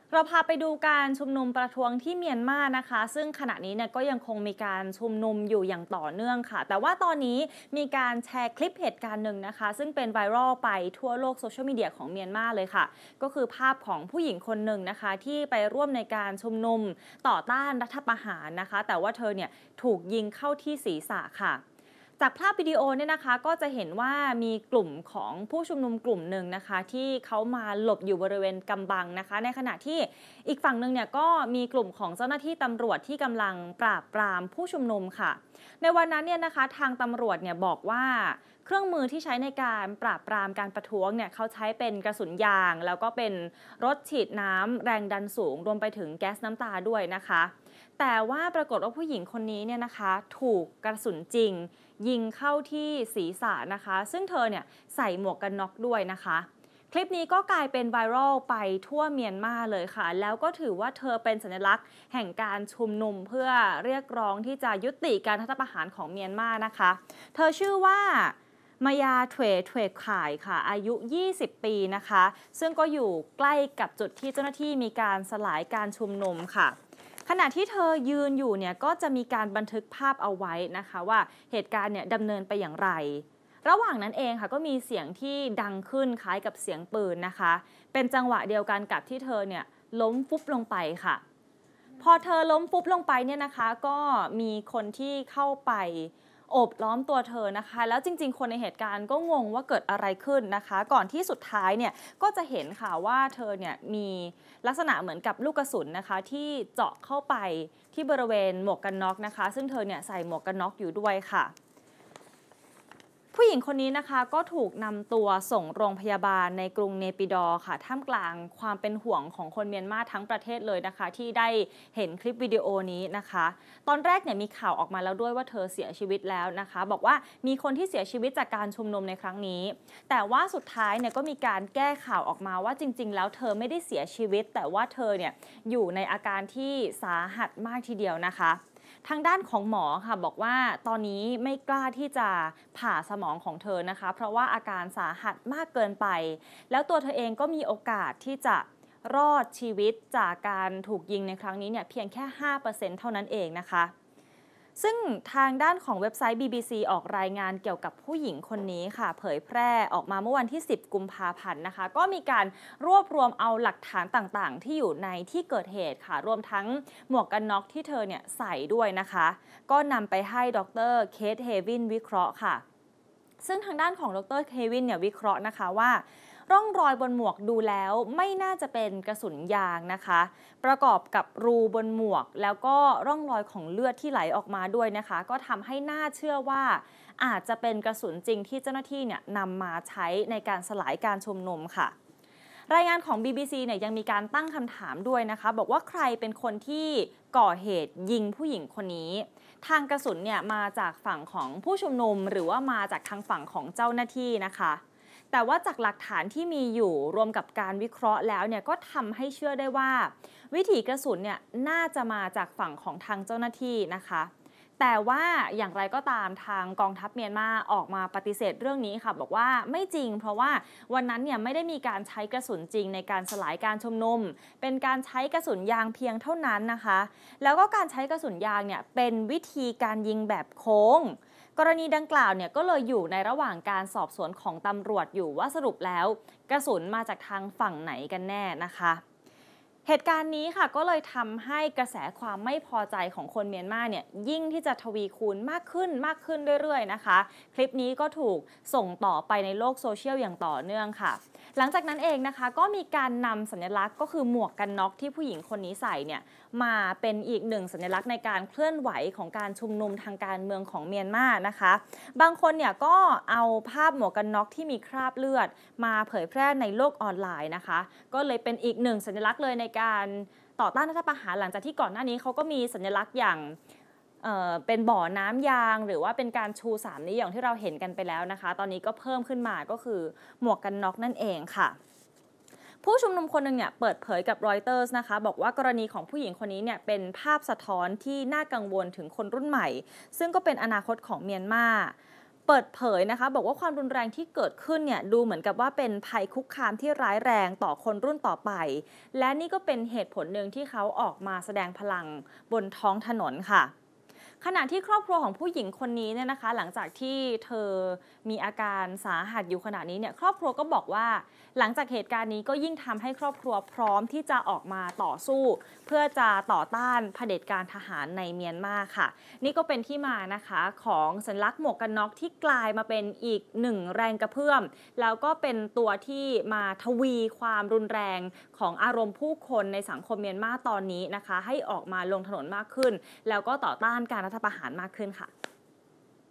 เราพาไปดูการชุมนุมประท้วงที่เมียนมานะคะซึ่งขณะนี้เนี่ยก็ยังคงมีการชุมนุมอยู่อย่างต่อเนื่องค่ะแต่ว่าตอนนี้มีการแชร์คลิปเหตุการณ์หนึ่งนะคะซึ่งเป็นไวรัลไปทั่วโลกโซเชียลมีเดียของเมียนมาเลยค่ะก็คือภาพของผู้หญิงคนหนึ่งนะคะที่ไปร่วมในการชุมนุมต่อต้านรัฐประหารนะคะแต่ว่าเธอเนี่ยถูกยิงเข้าที่ศีรษะค่ะ จากภาพวิดีโอเนี่ยนะคะก็จะเห็นว่ามีกลุ่มของผู้ชุมนุมกลุ่มหนึ่งนะคะที่เขามาหลบอยู่บริเวณกำบังนะคะในขณะที่อีกฝั่งหนึ่งเนี่ยก็มีกลุ่มของเจ้าหน้าที่ตำรวจที่กำลังปราบปรามผู้ชุมนุมค่ะในวันนั้นเนี่ยนะคะทางตำรวจเนี่ยบอกว่าเครื่องมือที่ใช้ในการปราบปรามการประท้วงเนี่ยเขาใช้เป็นกระสุนยางแล้วก็เป็นรถฉีดน้ำแรงดันสูงรวมไปถึงแก๊สน้ำตาด้วยนะคะแต่ว่าปรากฏว่าผู้หญิงคนนี้เนี่ยนะคะถูกกระสุนจริง ยิงเข้าที่ศีรษะนะคะซึ่งเธอเนี่ยใส่หมวกกันน็อกด้วยนะคะคลิปนี้ก็กลายเป็นไวรัลไปทั่วเมียนมาเลยค่ะแล้วก็ถือว่าเธอเป็นสัญลักษณ์แห่งการชุมนุมเพื่อเรียกร้องที่จะยุติการรัฐประหารของเมียนมานะคะเธอชื่อว่ามายาเทวข่ายค่ะอายุ20ปีนะคะซึ่งก็อยู่ใกล้กับจุดที่เจ้าหน้าที่มีการสลายการชุมนุมค่ะ ขณะที่เธอยืนอยู่เนี่ยก็จะมีการบันทึกภาพเอาไว้นะคะว่าเหตุการณ์เนี่ยดำเนินไปอย่างไรระหว่างนั้นเองค่ะก็มีเสียงที่ดังขึ้นคล้ายกับเสียงปืนนะคะเป็นจังหวะเดียวกันกับที่เธอเนี่ยล้มฟุบลงไปค่ะพอเธอล้มฟุบลงไปเนี่ยนะคะก็มีคนที่เข้าไปโอบล้อมตัวเธอนะคะแล้วจริงๆคนในเหตุการณ์ก็งงว่าเกิดอะไรขึ้นนะคะก่อนที่สุดท้ายเนี่ยก็จะเห็นค่ะว่าเธอเนี่ยมีลักษณะเหมือนกับลูกกระสุนนะคะที่เจาะเข้าไปที่บริเวณหมวกกันน็อกนะคะซึ่งเธอเนี่ยใส่หมวกกันน็อกอยู่ด้วยค่ะ ผู้หญิงคนนี้นะคะก็ถูกนำตัวส่งโรงพยาบาลในกรุงเนปิดอร์ค่ะท่ามกลางความเป็นห่วงของคนเมียนมาทั้งประเทศเลยนะคะที่ได้เห็นคลิปวิดีโอนี้นะคะตอนแรกเนี่ยมีข่าวออกมาแล้วด้วยว่าเธอเสียชีวิตแล้วนะคะบอกว่ามีคนที่เสียชีวิตจากการชุมนุมในครั้งนี้แต่ว่าสุดท้ายเนี่ยก็มีการแก้ข่าวออกมาว่าจริงๆแล้วเธอไม่ได้เสียชีวิตแต่ว่าเธอเนี่ยอยู่ในอาการที่สาหัสมากทีเดียวนะคะ ทางด้านของหมอค่ะบอกว่าตอนนี้ไม่กล้าที่จะผ่าสมองของเธอนะคะเพราะว่าอาการสาหัสมากเกินไปแล้วตัวเธอเองก็มีโอกาสที่จะรอดชีวิตจากการถูกยิงในครั้งนี้เนี่ยเพียงแค่ 5% เท่านั้นเองนะคะ ซึ่งทางด้านของเว็บไซต์ BBC ออกรายงานเกี่ยวกับผู้หญิงคนนี้ค่ะเผยแพร่ออกมาเมื่อวันที่ 10 กุมภาพันธ์นะคะก็มีการรวบรวมเอาหลักฐานต่างๆที่อยู่ในที่เกิดเหตุค่ะรวมทั้งหมวกกันน็อกที่เธอเนี่ยใส่ด้วยนะคะก็นำไปให้ดรเคทเฮวินวิเคราะห์ค่ะ ซึ่งทางด้านของดรเควินเนี่ยวิเคราะห์นะคะว่าร่องรอยบนหมวกดูแล้วไม่น่าจะเป็นกระสุนยางนะคะประกอบกับรูบนหมวกแล้วก็ร่องรอยของเลือดที่ไหลออกมาด้วยนะคะก็ทำให้น่าเชื่อว่าอาจจะเป็นกระสุนจริงที่เจ้าหน้าที่เนี่ยนำมาใช้ในการสลายการชุมนุมค่ะ รายงานของ BBC เนี่ยยังมีการตั้งคำถามด้วยนะคะบอกว่าใครเป็นคนที่ก่อเหตุยิงผู้หญิงคนนี้ทางกระสุนเนี่ยมาจากฝั่งของผู้ชุมนุมหรือว่ามาจากทางฝั่งของเจ้าหน้าที่นะคะแต่ว่าจากหลักฐานที่มีอยู่รวมกับการวิเคราะห์แล้วเนี่ยก็ทำให้เชื่อได้ว่าวิถีกระสุนเนี่ยน่าจะมาจากฝั่งของทางเจ้าหน้าที่นะคะแต่ว่าอย่างไรก็ตามทางกองทัพเมียนมาออกมาปฏิเสธเรื่องนี้ค่ะบอกว่าไม่จริงเพราะว่าวันนั้นเนี่ยไม่ได้มีการใช้กระสุนจริงในการสลายการชุมนุมเป็นการใช้กระสุนยางเพียงเท่านั้นนะคะแล้วก็การใช้กระสุนยางเนี่ยเป็นวิธีการยิงแบบโค้งกรณีดังกล่าวเนี่ยก็เลยอยู่ในระหว่างการสอบสวนของตำรวจอยู่ว่าสรุปแล้วกระสุนมาจากทางฝั่งไหนกันแน่นะคะเหตุการณ์นี้ค่ะก็เลยทำให้กระแสความไม่พอใจของคนเมียนมาเนี่ยยิ่งที่จะทวีคูณมากขึ้นเรื่อยๆนะคะคลิปนี้ก็ถูกส่งต่อไปในโลกโซเชียลอย่างต่อเนื่องค่ะหลังจากนั้นเองนะคะก็มีการนำสัญลักษณ์ก็คือหมวกกันน็อกที่ผู้หญิงคนนี้ใส่เนี่ยมาเป็นอีกหนึ่งสัญลักษณ์ในการเคลื่อนไหวของการชุมนุมทางการเมืองของเมียนมานะคะบางคนเนี่ยก็เอาภาพหมวกกันน็อกที่มีคราบเลือดมาเผยแพร่ในโลกออนไลน์นะคะก็เลยเป็นอีกหนึ่งสัญลักษณ์เลยในการต่อต้านรัฐประหารหลังจากที่ก่อนหน้านี้เขาก็มีสัญลักษณ์อย่างเป็นบ่อน้ำยางหรือว่าเป็นการชู3นิ้วอย่างที่เราเห็นกันไปแล้วนะคะตอนนี้ก็เพิ่มขึ้นมาก็คือหมวกกันน็อกนั่นเองค่ะผู้ชุมนุมคนหนึ่งเนี่ยเปิดเผยกับรอยเตอร์สนะคะบอกว่ากรณีของผู้หญิงคนนี้เนี่ยเป็นภาพสะท้อนที่น่ากังวลถึงคนรุ่นใหม่ซึ่งก็เป็นอนาคตของเมียนมาเปิดเผยนะคะบอกว่าความรุนแรงที่เกิดขึ้นเนี่ยดูเหมือนกับว่าเป็นภัยคุกคามที่ร้ายแรงต่อคนรุ่นต่อไปและนี่ก็เป็นเหตุผลหนึ่งที่เขาออกมาแสดงพลังบนท้องถนนค่ะขณะที่ครอบครัวของผู้หญิงคนนี้เนี่ยนะคะหลังจากที่เธอมีอาการสาหัสอยู่ขณะนี้เนี่ยครอบครัวก็บอกว่าหลังจากเหตุการณ์นี้ก็ยิ่งทำให้ครอบครัวพร้อมที่จะออกมาต่อสู้เพื่อจะต่อต้านเผด็จการทหารในเมียนมาค่ะนี่ก็เป็นที่มานะคะของสัญลักษณ์หมวกกันน็อกที่กลายมาเป็นอีกหนึ่งแรงกระเพื่อมแล้วก็เป็นตัวที่มาทวีความรุนแรงของอารมณ์ผู้คนในสังคมเมียนมาตอนนี้นะคะให้ออกมาลงถนนมากขึ้นแล้วก็ต่อต้านการรัฐประหารมากขึ้นค่ะ